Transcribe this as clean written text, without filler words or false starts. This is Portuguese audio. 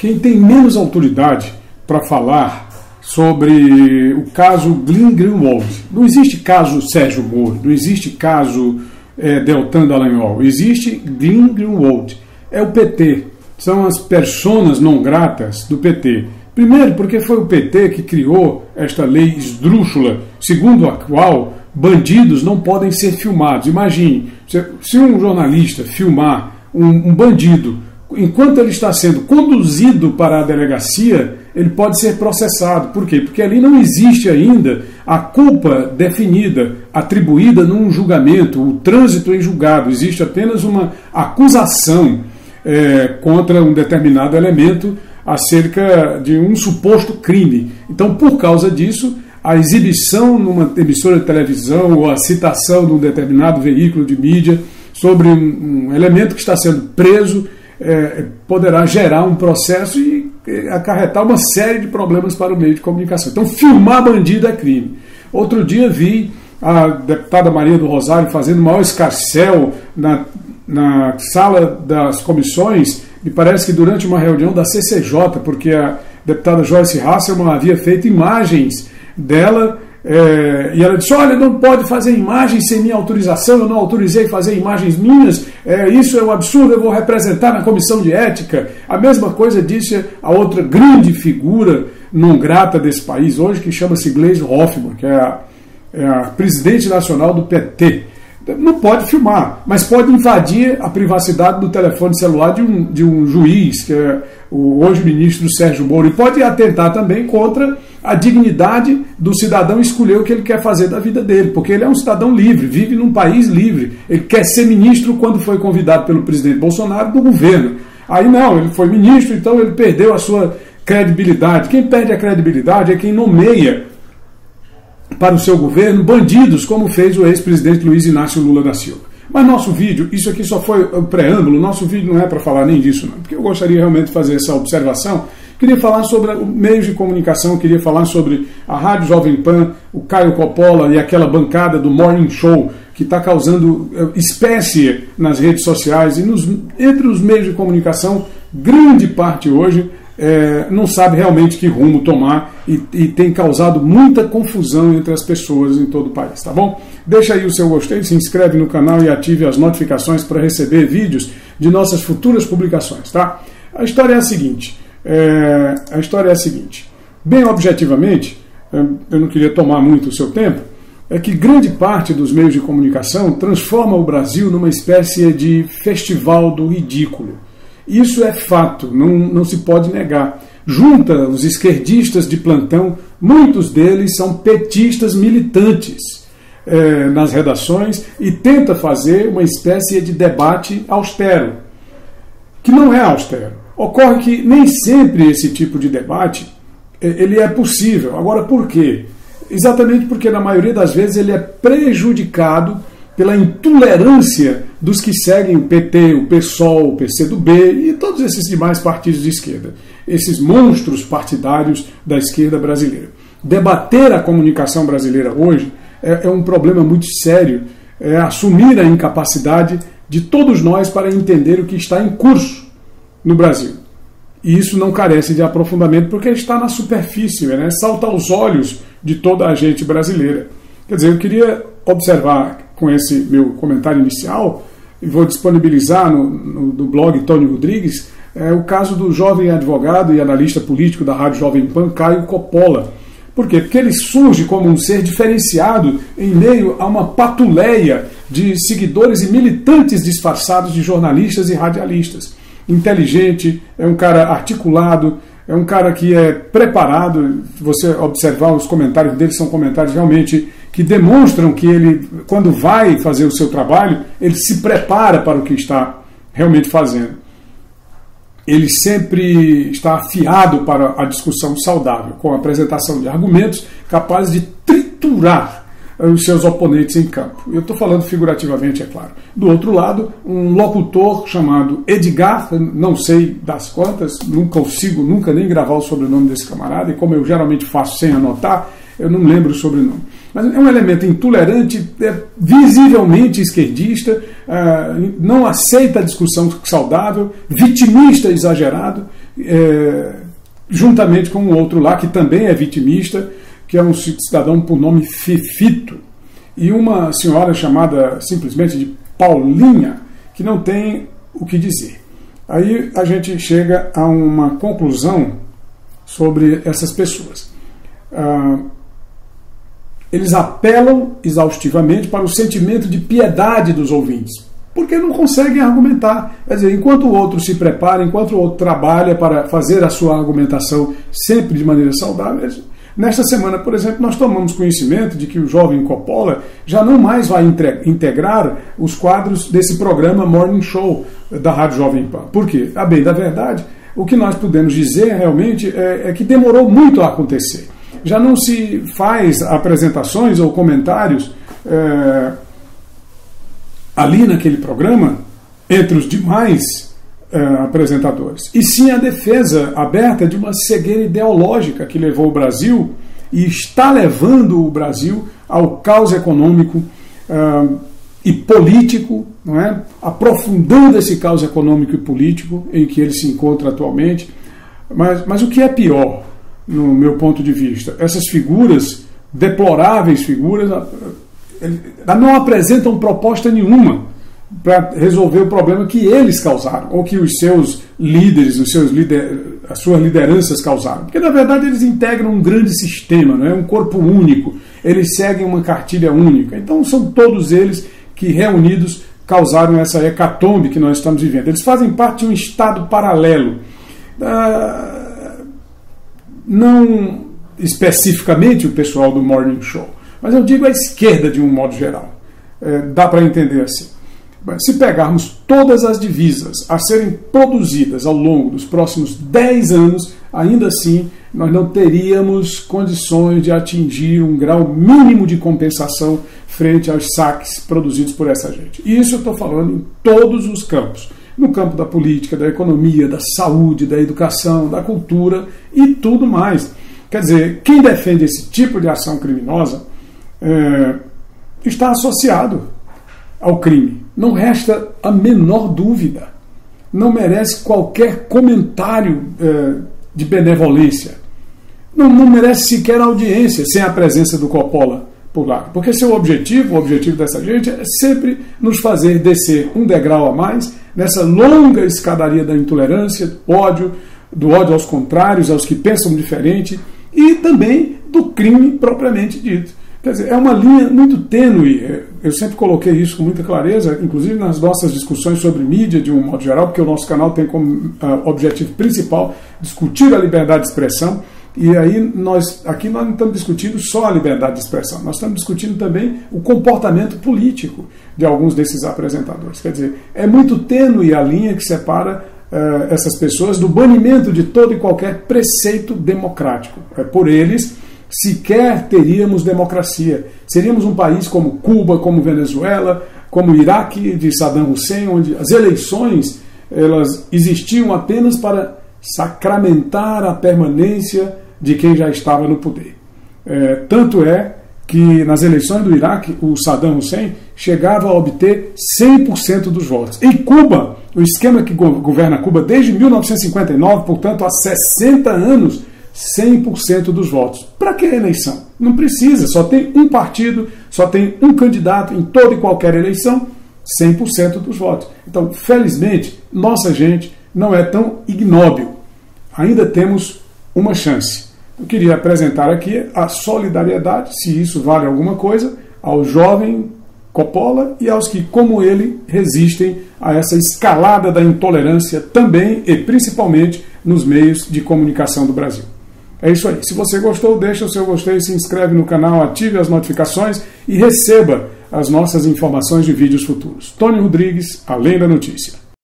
quem tem menos autoridade para falar sobre o caso Glenn Greenwald. Não existe caso Sérgio Moro, não existe caso Deltan Dallagnol, existe Glenn Greenwald. É o PT, são as personas não gratas do PT. Primeiro, porque foi o PT que criou esta lei esdrúxula, segundo a qual bandidos não podem ser filmados. Imagine, se um jornalista filmar um bandido enquanto ele está sendo conduzido para a delegacia, ele pode ser processado. Por quê? Porque ali não existe ainda a culpa definida, atribuída num julgamento, o trânsito em julgado. Existe apenas uma acusação contra um determinado elemento acerca de um suposto crime. Então, por causa disso, a exibição numa emissora de televisão ou a citação de um determinado veículo de mídia sobre um elemento que está sendo preso poderá gerar um processo e acarretar uma série de problemas para o meio de comunicação. Então, filmar bandido é crime. Outro dia vi a deputada Maria do Rosário fazendo o maior escarcéu na sala das comissões, me parece que durante uma reunião da CCJ, porque a deputada Joyce Hasselmann havia feito imagens dela, e ela disse, olha, não pode fazer imagens sem minha autorização, eu não autorizei fazer imagens minhas, isso é um absurdo, eu vou representar na comissão de ética. A mesma coisa disse a outra grande figura não grata desse país hoje, que chama-se Gleisi Hoffmann, que é a presidente nacional do PT. Não pode filmar, mas pode invadir a privacidade do telefone celular de um juiz, que é hoje o ministro Sérgio Moro, e pode atentar também contra a dignidade do cidadão escolher o que ele quer fazer da vida dele, porque ele é um cidadão livre, vive num país livre. Ele quer ser ministro quando foi convidado pelo presidente Bolsonaro do governo. Aí não, ele foi ministro, então ele perdeu a sua credibilidade. Quem perde a credibilidade é quem nomeia para o seu governo bandidos, como fez o ex-presidente Luiz Inácio Lula da Silva. Mas nosso vídeo, isso aqui só foi o preâmbulo, nosso vídeo não é para falar nem disso, não, porque eu gostaria realmente de fazer essa observação. Queria falar sobre meios de comunicação, queria falar sobre a Rádio Jovem Pan, o Caio Coppola e aquela bancada do Morning Show, que está causando espécie nas redes sociais e entre os meios de comunicação, grande parte hoje não sabe realmente que rumo tomar e tem causado muita confusão entre as pessoas em todo o país, tá bom? Deixa aí o seu gostei, se inscreve no canal e ative as notificações para receber vídeos de nossas futuras publicações, tá? A história é a seguinte, bem objetivamente, eu não queria tomar muito o seu tempo, é que grande parte dos meios de comunicação transforma o Brasil numa espécie de festival do ridículo. Isso é fato, não se pode negar. Junta os esquerdistas de plantão, muitos deles são petistas militantes nas redações e tenta fazer uma espécie de debate austero, que não é austero. Ocorre que nem sempre esse tipo de debate ele é possível. Agora, por quê? Exatamente porque na maioria das vezes ele é prejudicado pela intolerância dos que seguem o PT, o PSOL, o PCdoB e todos esses demais partidos de esquerda, esses monstros partidários da esquerda brasileira. Debater a comunicação brasileira hoje é um problema muito sério, é assumir a incapacidade de todos nós para entender o que está em curso no Brasil. E isso não carece de aprofundamento porque está na superfície, né? Salta aos olhos de toda a gente brasileira. Quer dizer, eu queria observar com esse meu comentário inicial, e vou disponibilizar no blog Tony Rodrigues, o caso do jovem advogado e analista político da Rádio Jovem Pan, Caio Coppola. Por quê? Porque ele surge como um ser diferenciado em meio a uma patuleia de seguidores e militantes disfarçados de jornalistas e radialistas. Inteligente, é um cara articulado, é um cara que é preparado. Se você observar os comentários dele, são comentários realmente que demonstram que ele, quando vai fazer o seu trabalho, ele se prepara para o que está realmente fazendo. Ele sempre está afiado para a discussão saudável, com a apresentação de argumentos capazes de triturar os seus oponentes em campo. Eu estou falando figurativamente, é claro. Do outro lado, um locutor chamado Edgar, não sei das quantas, nunca nem gravar o sobrenome desse camarada, e como eu geralmente faço sem anotar, eu não lembro o sobrenome. mas é um elemento intolerante, visivelmente esquerdista, não aceita a discussão saudável, vitimista exagerado, juntamente com um outro lá que também é vitimista, que é um cidadão por nome Fefito, e uma senhora chamada simplesmente de Paulinha, que não tem o que dizer. Aí a gente chega a uma conclusão sobre essas pessoas. Eles apelam exaustivamente para o sentimento de piedade dos ouvintes, porque não conseguem argumentar. Quer dizer, enquanto o outro se prepara, enquanto o outro trabalha para fazer a sua argumentação sempre de maneira saudável. Nesta semana, por exemplo, nós tomamos conhecimento de que o jovem Coppola já não mais vai integrar os quadros desse programa Morning Show da Rádio Jovem Pan. Por quê? A bem da verdade, o que nós podemos dizer realmente é que demorou muito a acontecer. Já não se faz apresentações ou comentários ali naquele programa entre os demais apresentadores, e sim a defesa aberta de uma cegueira ideológica que levou o Brasil e está levando o Brasil ao caos econômico e político, não é? Aprofundando esse caos econômico e político em que ele se encontra atualmente. Mas o que é pior, no meu ponto de vista, essas figuras, deploráveis figuras, não apresentam proposta nenhuma para resolver o problema que eles causaram, ou que os seus líderes, as suas lideranças causaram. Porque, na verdade, eles integram um grande sistema, não é? Um corpo único. Eles seguem uma cartilha única. Então, são todos eles que, reunidos, causaram essa hecatombe que nós estamos vivendo. Eles fazem parte de um estado paralelo. Não especificamente o pessoal do Morning Show, mas eu digo a esquerda de um modo geral. Dá para entender assim. Se pegarmos todas as divisas a serem produzidas ao longo dos próximos 10 anos, ainda assim nós não teríamos condições de atingir um grau mínimo de compensação frente aos saques produzidos por essa gente. E isso eu estou falando em todos os campos. No campo da política, da economia, da saúde, da educação, da cultura e tudo mais. Quer dizer, quem defende esse tipo de ação criminosa está associado ao crime. Não resta a menor dúvida. Não merece qualquer comentário de benevolência. Não merece sequer audiência sem a presença do Coppola por lá. Porque o objetivo dessa gente é sempre nos fazer descer um degrau a mais nessa longa escadaria da intolerância, do ódio aos contrários, aos que pensam diferente, e também do crime propriamente dito. Quer dizer, é uma linha muito tênue. Eu sempre coloquei isso com muita clareza, inclusive nas nossas discussões sobre mídia, de um modo geral, porque o nosso canal tem como objetivo principal discutir a liberdade de expressão. E aí aqui nós não estamos discutindo só a liberdade de expressão, nós estamos discutindo também o comportamento político de alguns desses apresentadores. Quer dizer, é muito tênue a linha que separa essas pessoas do banimento de todo e qualquer preceito democrático. Por eles, sequer teríamos democracia. Seríamos um país como Cuba, como Venezuela, como o Iraque de Saddam Hussein, onde as eleições elas existiam apenas para sacramentar a permanência de quem já estava no poder. Tanto é que nas eleições do Iraque, o Saddam Hussein chegava a obter 100% dos votos. Em Cuba, o esquema que governa Cuba desde 1959, portanto há 60 anos, 100% dos votos. Para que eleição? Não precisa, só tem um partido, só tem um candidato em toda e qualquer eleição, 100% dos votos. Então, felizmente, nossa gente não é tão ignóbil. Ainda temos uma chance. Eu queria apresentar aqui a solidariedade, se isso vale alguma coisa, ao jovem Coppola e aos que, como ele, resistem a essa escalada da intolerância também e principalmente nos meios de comunicação do Brasil. É isso aí. Se você gostou, deixa o seu gostei, se inscreve no canal, ative as notificações e receba as nossas informações de vídeos futuros. Tony Rodrigues, Além da Notícia.